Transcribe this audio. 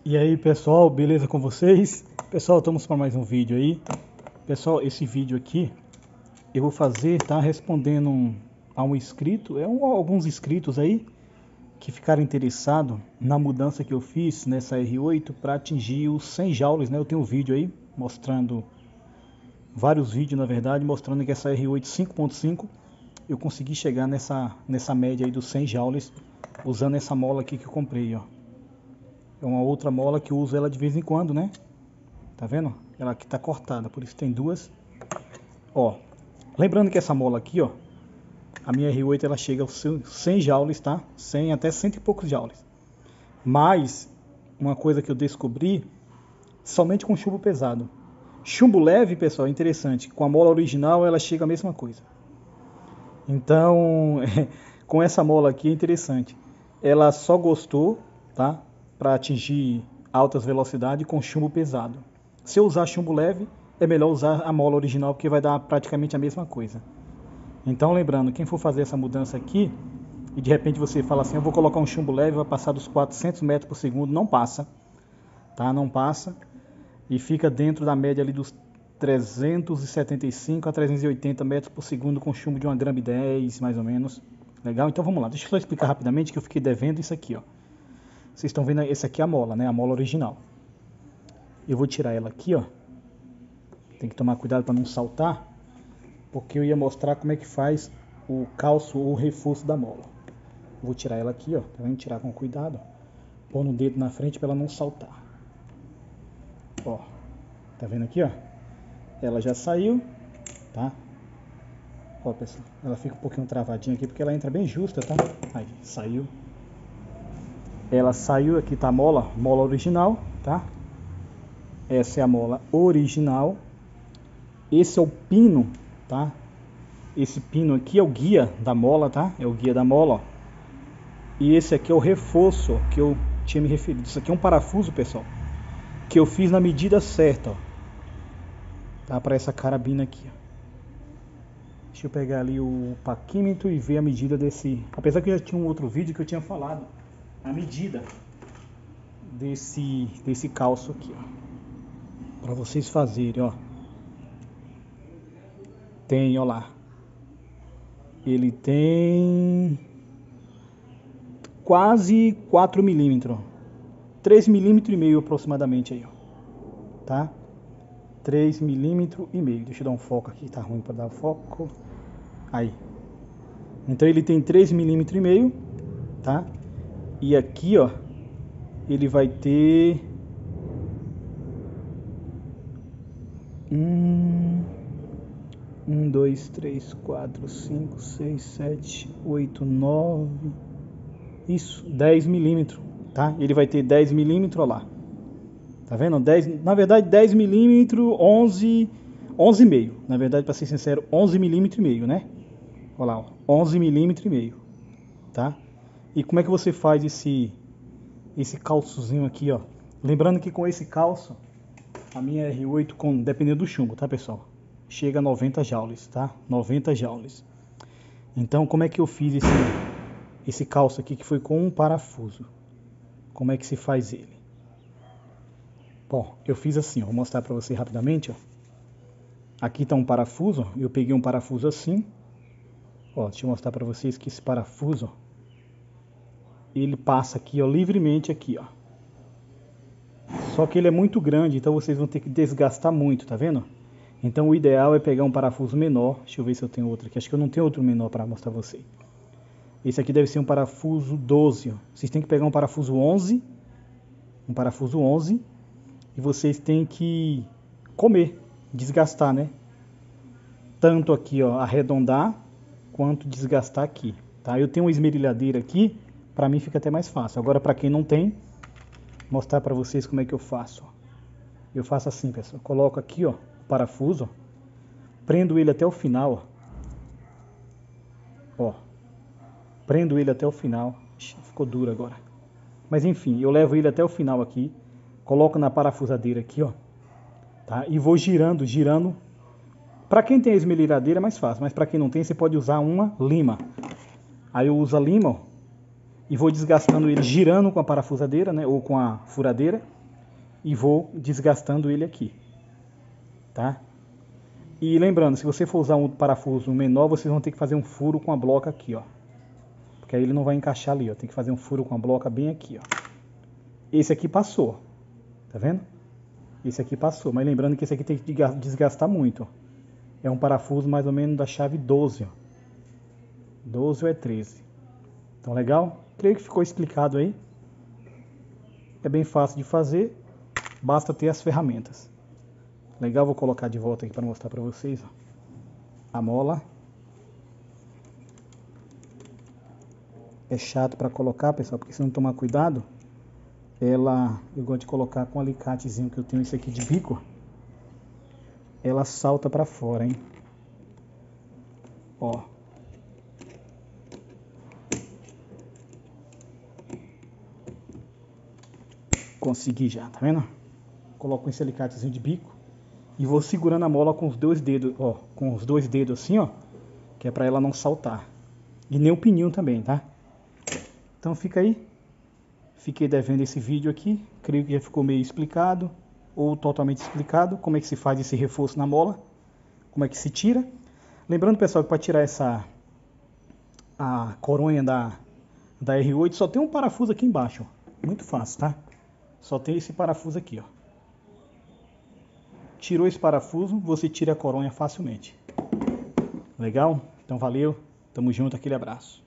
E aí pessoal, beleza com vocês? Pessoal, estamos para mais um vídeo aí. Pessoal, esse vídeo aqui eu vou fazer, tá? Respondendo a um inscrito, alguns inscritos aí que ficaram interessados na mudança que eu fiz nessa R8 para atingir os 100 joules, né? Eu tenho um vídeo aí mostrando, vários vídeos na verdade, mostrando que essa R8 5.5 eu consegui chegar nessa média aí dos 100 joules usando essa mola aqui que eu comprei, ó. É uma outra mola que eu uso ela de vez em quando, né? Tá vendo? Ela aqui tá cortada, por isso tem duas. Ó, lembrando que essa mola aqui, ó, a minha R8 ela chega aos 100 joules, tá? 100 até 100 e poucos joules. Mas, uma coisa que eu descobri, somente com chumbo pesado. Chumbo leve, pessoal, é interessante. Com a mola original ela chega a mesma coisa. Então, com essa mola aqui é interessante. Ela só gostou, tá? Para atingir altas velocidades com chumbo pesado. Se eu usar chumbo leve, é melhor usar a mola original, porque vai dar praticamente a mesma coisa. Então lembrando, quem for fazer essa mudança aqui, e de repente você fala assim, eu vou colocar um chumbo leve, vai passar dos 400 metros por segundo, não passa, tá? Não passa, e fica dentro da média ali dos 375 a 380 metros por segundo com chumbo de 1 grama e 10, mais ou menos. Legal? Então vamos lá, deixa eu só explicar rapidamente que eu fiquei devendo isso aqui, ó. Vocês estão vendo, esse aqui é a mola, né? A mola original. Eu vou tirar ela aqui, ó. Tem que tomar cuidado para não saltar, porque eu ia mostrar como é que faz o calço ou o reforço da mola. Vou tirar ela aqui, ó. Tá vendo? Tirar com cuidado. Pôr no dedo na frente para ela não saltar. Ó. Tá vendo aqui, ó? Ela já saiu, tá? Ó, pessoal. Ela fica um pouquinho travadinha aqui porque ela entra bem justa, tá? Aí, saiu. Ela saiu, aqui tá a mola original, tá? Essa é a mola original. Esse é o pino, tá? Esse pino aqui é o guia da mola, tá? É o guia da mola, ó. E esse aqui é o reforço, ó, que eu tinha me referido. Isso aqui é um parafuso, pessoal, que eu fiz na medida certa, ó. Tá? Para essa carabina aqui, ó. Deixa eu pegar ali o paquímetro e ver a medida desse... Apesar que eu já tinha um outro vídeo que eu tinha falado a medida desse calço aqui, ó, para vocês fazerem, ó. Tem, ó lá, ele tem quase 4 milímetros, 3 milímetros e meio aproximadamente aí, ó, tá? 3 milímetros e meio. Deixa eu dar um foco aqui, tá ruim para dar foco. Aí. Então ele tem 3 milímetros e meio, tá? E aqui, ó, ele vai ter 1, 2, 3, 4, 5, 6, 7, 8, 9, isso, 10 milímetros, tá? Ele vai ter 10 milímetros, ó lá. Tá vendo? 10, na verdade 10 milímetros, 11,5. Na verdade, para ser sincero, 11 milímetros e meio, né? Olha lá, ó, 11 milímetros e meio, tá? E como é que você faz esse calçozinho aqui, ó? Lembrando que com esse calço, a minha R8, dependendo do chumbo, tá, pessoal? Chega a 90 joules, tá? 90 joules. Então, como é que eu fiz esse calço aqui, que foi com um parafuso? Como é que se faz ele? Bom, eu fiz assim, ó, vou mostrar pra você rapidamente, ó. Aqui tá um parafuso, ó. Eu peguei um parafuso assim. Ó, deixa eu mostrar pra vocês que esse parafuso, ó, ele passa aqui, ó, livremente aqui, ó. Só que ele é muito grande, então vocês vão ter que desgastar muito, tá vendo? Então o ideal é pegar um parafuso menor. Deixa eu ver se eu tenho outro aqui. Acho que eu não tenho outro menor para mostrar pra vocês. Esse aqui deve ser um parafuso 12, ó. Vocês têm que pegar um parafuso 11. Um parafuso 11. E vocês têm que desgastar, né? Tanto aqui, ó, arredondar, quanto desgastar aqui, tá? Eu tenho uma esmerilhadeira aqui, pra mim fica até mais fácil. Agora, pra quem não tem, mostrar pra vocês como é que eu faço, ó. Eu faço assim, pessoal. Coloco aqui, ó, o parafuso, ó. Prendo ele até o final, ó. Ó. Prendo ele até o final. Ixi, ficou duro agora. Mas enfim, eu levo ele até o final aqui. Coloco na parafusadeira aqui, ó. Tá? E vou girando. Pra quem tem a esmerilhadeira é mais fácil, mas pra quem não tem, você pode usar uma lima. Aí eu uso a lima, ó, e vou desgastando ele, girando com a parafusadeira, né, ou com a furadeira. e vou desgastando ele aqui, tá? E lembrando, se você for usar um parafuso menor, vocês vão ter que fazer um furo com a bloca aqui, ó. Porque aí ele não vai encaixar ali, ó. Tem que fazer um furo com a bloca bem aqui, ó. Esse aqui passou, tá vendo? Esse aqui passou, mas lembrando que esse aqui tem que desgastar muito, ó. É um parafuso mais ou menos da chave 12, ó. 12 ou é 13. Então, legal? Creio que ficou explicado aí. É bem fácil de fazer, basta ter as ferramentas. Legal, vou colocar de volta aqui para mostrar para vocês, ó. A mola. É chato para colocar, pessoal, porque se não tomar cuidado, eu gosto de colocar com um alicatezinho que eu tenho esse aqui de bico, ela salta para fora, hein? Ó. Consegui já, tá vendo? Coloco esse alicatezinho de bico e vou segurando a mola com os dois dedos, ó, com os dois dedos assim, ó, que é para ela não saltar. E nem o pininho também, tá? Então fica aí. Fiquei devendo esse vídeo aqui, creio que já ficou meio explicado ou totalmente explicado como é que se faz esse reforço na mola, como é que se tira. Lembrando, pessoal, que para tirar a coronha da R8 só tem um parafuso aqui embaixo, ó. Muito fácil, tá? Só tem esse parafuso aqui, ó. Tirou esse parafuso, você tira a coronha facilmente. Legal? Então valeu, tamo junto, aquele abraço.